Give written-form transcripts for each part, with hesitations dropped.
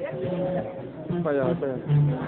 Para allá, para allá.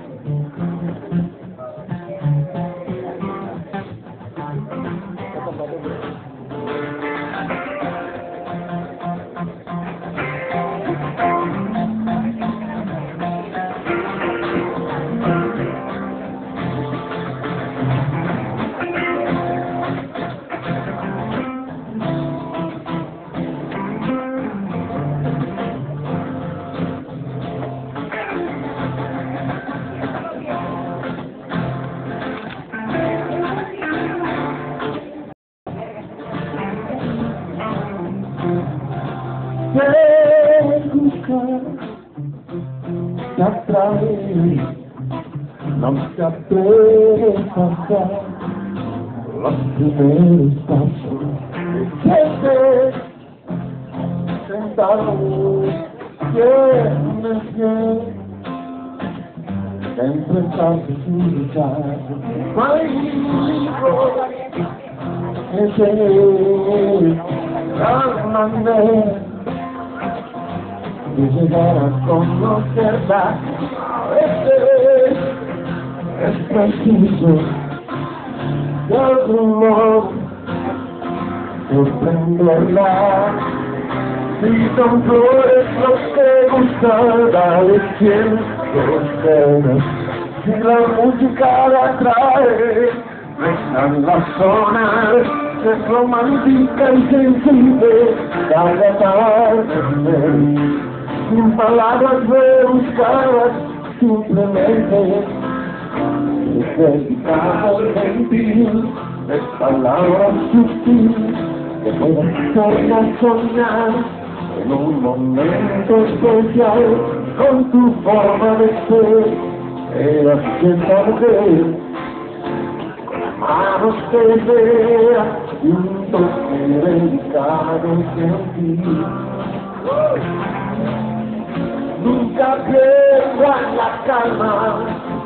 Te atrae, no te atreves a dar los primeros pasos. Siempre sentado, siempre estás utilizado. No hay libro que te mande y llegar a conocerla. A veces es preciso de algún modo sorprenderla. Si son flores los que gustan, dale siempre. Si la música la atrae, deja la zona, es romántica y sensible, cada tarde. Sin palabras rebuscadas, simplemente dedicado al gentil, de palabras sutiles que pueden hacerla soñar en un momento especial con tu forma de ser. Ella sienta mujer, con manos que vea y un toque delicado y gentil. Nunca pierdas la calma,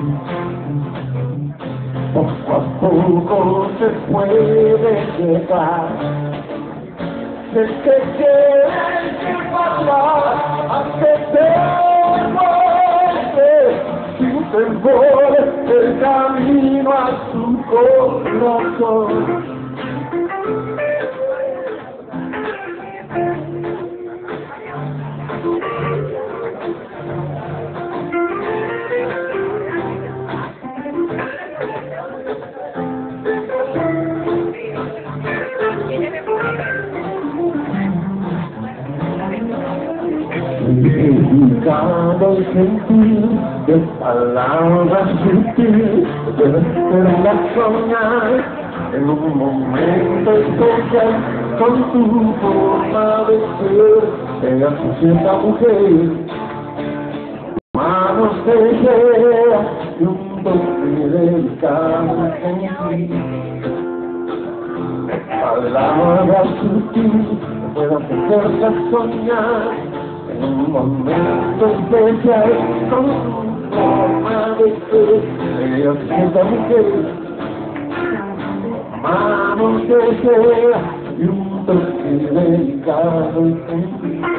poco a poco se puede llegar. Sé que quieres que pasar antes de morir, sin temor el camino a su corazón. Dedicado y gentil, de palabras sutiles, debe hacerla soñar en un momento especial con tu forma de ser. Ella se sienta mujer, manos de idea y un toque delicado y gentil. De palabras sutiles, debe hacerla soñar en un momento especial con tu forma de ser. Ella se sienta mujer, manos de seda y un toque delicado y gentil.